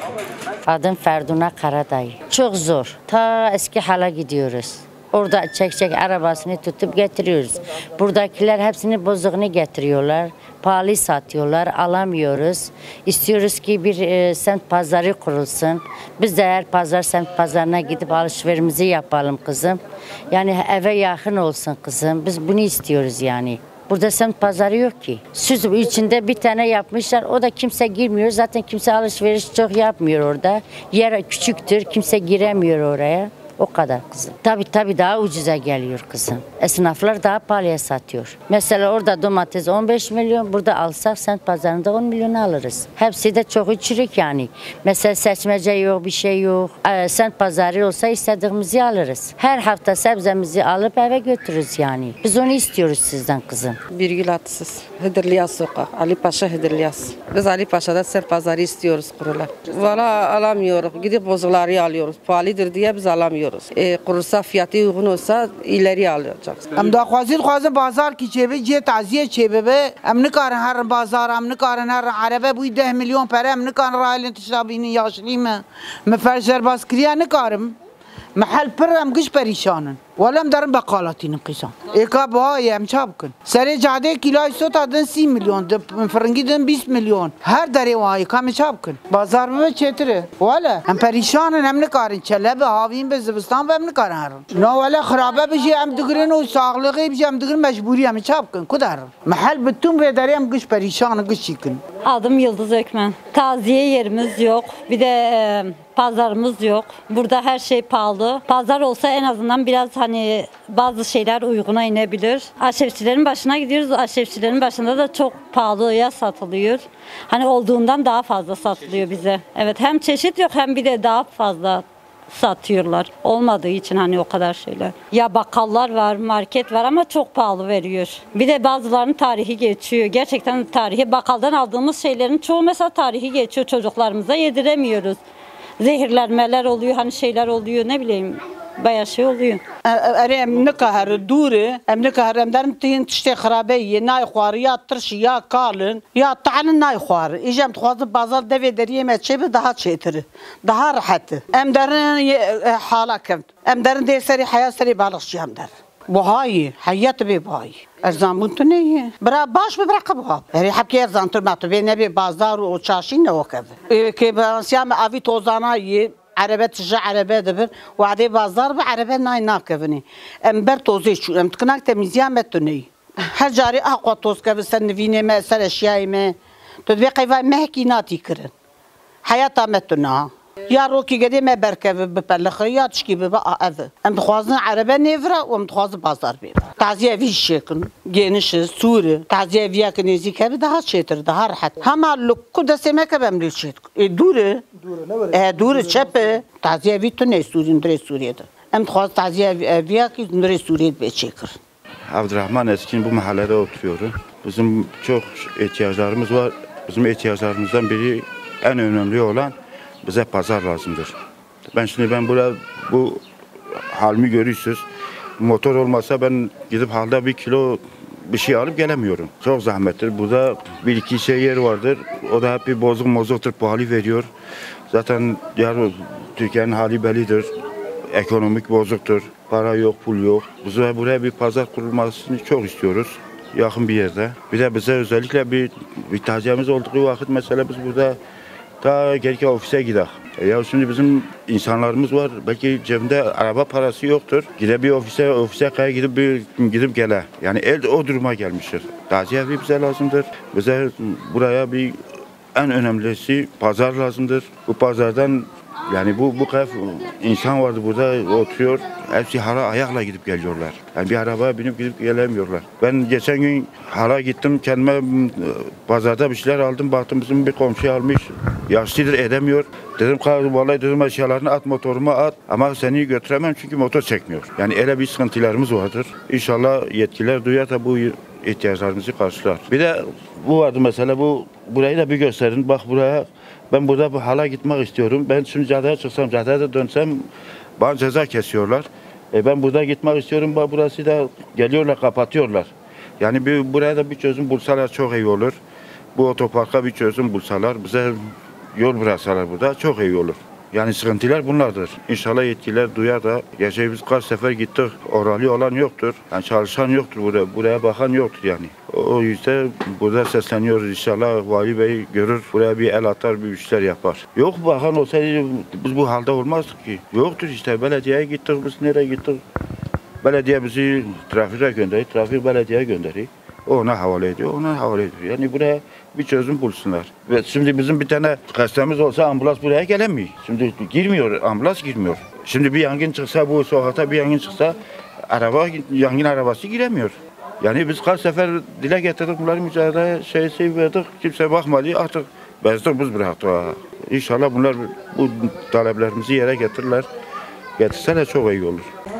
Adım Ferduna Karadayı. Çok zor. Ta eski hala gidiyoruz. Orada çek arabasını tutup getiriyoruz. Buradakiler hepsini bozuğunu getiriyorlar. Pahalı satıyorlar, alamıyoruz. İstiyoruz ki bir semt pazarı kurulsun. Biz de her pazar semt pazarına gidip alışverişimizi yapalım kızım. Yani eve yakın olsun kızım. Biz bunu istiyoruz yani. Burada semt pazarı yok ki. Süs içinde bir tane yapmışlar. O da kimse girmiyor. Zaten kimse alışveriş çok yapmıyor orada. Yer küçüktür. Kimse giremiyor oraya. O kadar kızım. Tabii daha ucuza geliyor kızım. Esnaflar daha pahalıya satıyor. Mesela orada domates 15 milyon. Burada alsak semt pazarında 10 milyona alırız. Hepsi de çok çürük yani. Mesela seçmece yok, bir şey yok. Semt pazarı olsa istediğimizi alırız. Her hafta sebzemizi alıp eve götürürüz yani. Biz onu istiyoruz sizden kızım. Birgül Atsız. Hıdırlıyas sokak. Ali Paşa Hıdırlıyas. Biz Ali Paşa'da semt pazarı istiyoruz kurula. Valla alamıyoruz. Gidip bozukları alıyoruz. Pahalıdır diye biz alamıyoruz. Kurulsa fiyatı uygun olsa ileri alacağız. Em da xwazin bazar ki çebe ciye taziye çebe be em nikarin her bazar em nikarin her araba bu 10 milyon para em nikarin railin tişabini yaşlı mı meferzer baskriya nikarim محل پرم گش پریشانن ولم درم بقالاتین قیسان اکا باهای هم چاب کن سری جاده کیلوی سوتا دن 30 میلیون فرنگی دن 20 میلیون هر دری وای کام چاب کن بازار به چتره ولی هم پریشانن هم نکارن چله به هاوین به زبستان به هم نکارن هرم نه ولی خرابه بشی هم دگرن و ساغلقی بشی هم دگرن مجبوری هم چاب کن کدر محل bütün به دری هم گش پریشان گش چیکن. Adım Yıldız Ökmen. Taziye yerimiz yok. Bir de pazarımız yok. Burada her şey pahalı. Pazar olsa en azından biraz hani bazı şeyler uyguna inebilir. Aşevçilerin başına gidiyoruz. Aşevçilerin başında da çok pahalıya satılıyor. Hani olduğundan daha fazla satılıyor bize. Evet, hem çeşit yok hem bir de daha fazla satıyorlar. Olmadığı için hani o kadar şeyler. Ya bakkallar var, market var ama çok pahalı veriyor. Bir de bazılarının tarihi geçiyor. Gerçekten tarihi, bakkaldan aldığımız şeylerin çoğu mesela tarihi geçiyor. Çocuklarımıza yediremiyoruz. Zehirlenmeler oluyor, hani şeyler oluyor, ne bileyim. Bayağı şey oluyor. Em nekahar dure, em nekahar em derim tin tişte xarabeyi, nay xwarı ya tırş ya kalın, ya ta'nın nay xwarı. İcem tuğazı bazar deve deriye meçebe daha çetiri, daha rahatı. Em derin halakem, em derin de seri hayat seri balıkçı em der. Buhayi, hayat be buhayi. Erzan buntu neye? Bra baş mı bırakı bu? Eri hepki erzan tırmatı ve ne bir bazar o çarşı ne o kadar. Ki ben siyam avi tozanayı عربة تجا عربة دبر وعدي بازار بعربة ناي ناكفني ام بر توزي شو ام تكناك تميزيان متوني هر جاري اقوى توز كفسن فيني ما سر اشياء ما تدبي قيفا مهكي ناتي كرن حياتا متونا يا روكي قدي ما بركب ببلخيات شكي ببقى اذى ام تخوازن عربة نيفرا وام تخوازن بازار بيبا تعزيه في شكن جينش سوري تعزيه فيها كنيزي كبي ده شيتر ده راحت هما لو كده سمك بمري شيت دوره دوره çepe تعزيه في توني سوري ندري سوريا ام تخواز تعزيه فيها كي ندري سوريا بيشكر Abdurrahman Eskin bu mahallede oturuyorum. Bizim çok ihtiyaçlarımız var. Bizim ihtiyaçlarımızdan biri en önemli olan bize pazar lazımdır. Ben burada bu halimi görüyorsunuz. Motor olmasa ben gidip halde 1 kilo bir şey alıp gelemiyorum. Çok zahmettir. Burada bir iki şey yer vardır. O da hep bir bozuktur, pahalı veriyor. Zaten Türkiye'nin hali bellidir. Ekonomik bozuktur. Para yok, pul yok. Biz buraya bir pazar kurulmasını çok istiyoruz. Yakın bir yerde. Bir de bize özellikle bir taziyemiz olduğu vakit mesela biz burada ta gerçi ofise gidelim. Ya şimdi bizim insanlarımız var. Belki cebinde araba parası yoktur. Gidip bir ofise kaya gidip gele. Yani o duruma gelmiştir. Taziye bize lazımdır. Bize buraya en önemlisi pazar lazımdır. Bu pazardan yani bu kadar insan vardı burada oturuyor. Hepsi hala ayakla gidip geliyorlar. Yani bir arabaya binip gidip gelemiyorlar. Ben geçen gün hala gittim kendime pazarda bir şeyler aldım. Baktım bizim bir komşu almış. Yaşlıdır edemiyor. Dedim vallahi dedim eşyalarını at motoruma at. Ama seni götüremem çünkü motor çekmiyor. Yani öyle bir sıkıntılarımız vardır. İnşallah yetkililer duyar da bu ihtiyaçlarımızı karşılar. Bir de bu vardı mesela burayı da bir gösterin. Bak buraya. Ben burada hala gitmek istiyorum. Ben şimdi caddeye çıksam, caddede dönsem bana ceza kesiyorlar. Ben burada gitmek istiyorum. Burası da geliyorlar, kapatıyorlar. Yani buraya da bir çözüm bulsalar çok iyi olur. Bu otoparka bir çözüm bulsalar bize yol bıraksalar burada çok iyi olur. Yani sıkıntılar bunlardır. İnşallah yetkililer duyar da. Gerçi biz kaç sefer gittik. Oralı olan yoktur. Yani çalışan yoktur buraya bakan yoktur yani. O yüzden burada sesleniyoruz inşallah. Vali Bey görür. Buraya bir el atar, bir işler yapar. Yok bakan olsaydı biz bu halde olmazdık ki. Yoktur işte. Belediyeye gittik. Biz nereye gittik? Belediye bizi trafiğe gönderiyor. Trafik belediyeye gönderiyor. O ona havale ediyor, ona havale ediyor. Yani buraya bir çözüm bulsunlar. Ve şimdi bizim bir tane hastamız olsa ambulans buraya gelemiyor. Şimdi girmiyor, ambulans girmiyor. Şimdi bir yangın çıksa, bu sokakta bir yangın çıksa, yangın arabası giremiyor. Yani biz kaç sefer dile getirdik, bunları mücadele verdik, kimse bakmadı, artık bezdik biz bıraktık. İnşallah bunlar bu taleplerimizi yere getirseler çok iyi olur.